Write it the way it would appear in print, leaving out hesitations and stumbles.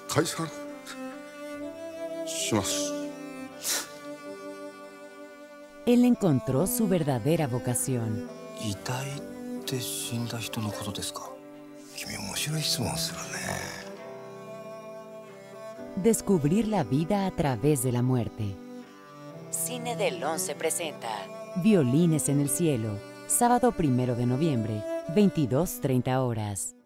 解散します。 Él encontró su verdadera vocación. 遺体って死んだ人のことですか？君面白い質問するね。 Descubrir la vida a través de la muerte. Cine del Once presenta Violines en el cielo, sábado 1 de noviembre, 22:30 horas.